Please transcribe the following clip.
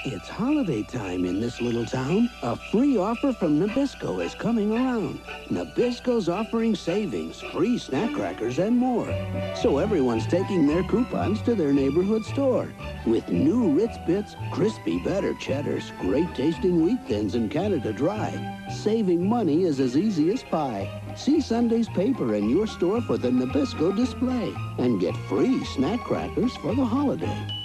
It's holiday time in this little town. A free offer from Nabisco is coming around. Nabisco's offering savings, free snack crackers, and more. So everyone's taking their coupons to their neighborhood store. With new Ritz Bitz, crispy better cheddars, great tasting wheat thins, and Canada Dry, saving money is as easy as pie. See Sunday's paper in your store for the Nabisco display and get free snack crackers for the holiday.